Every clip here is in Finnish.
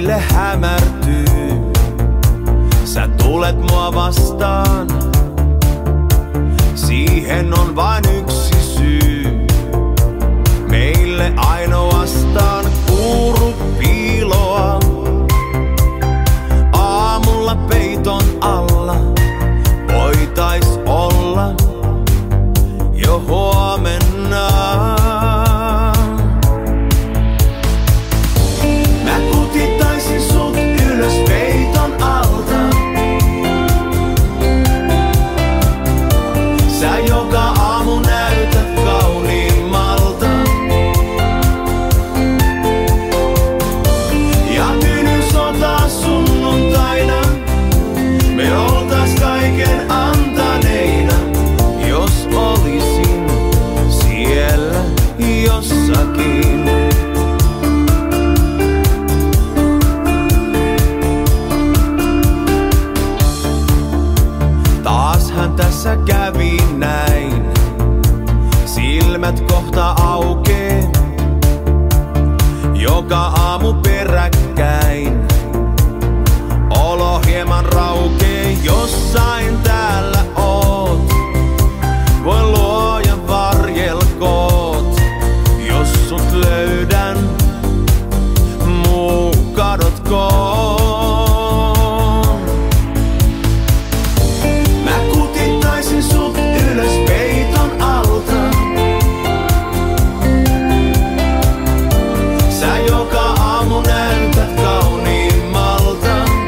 meille hämärtyy. Sä tulet mua vastaan, siihen on vain yksi syy. Meille ainoastaan kuuru piiloa. Aamulla peiton alla voitais olla jo huomenna. Mä kutittaisin sut ylös peiton alta. Sä joka aamu näytät kauniimmalta. Ja tyny sota sunnuntaina me oltais kaiken antaneina, jos olisin siellä jossakin. Taashan tässä kävi näin, silmät kohta aukee, joka aamu peräkkäin. Olo hieman raukee, jossain täällä oot. Voi luoja varjelkoot, jos sut löydän, muu kadotkoon. Mä kutittaisin sut ylös peiton alta. Sä joka aamu näytät kauniimmalta.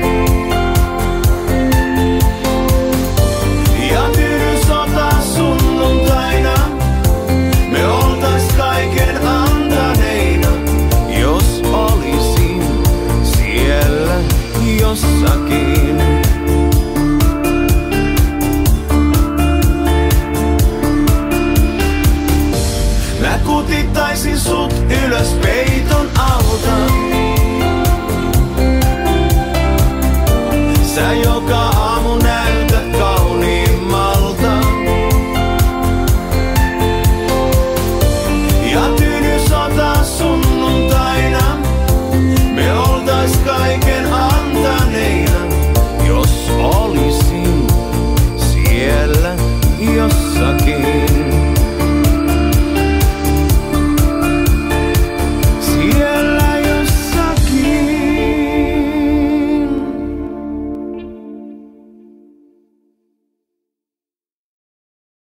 Ja tyny sota sunnuntaina me oltais kaiken antaneina, jos olisin siellä jossakin. Mä kutittaisin sut ylös peiton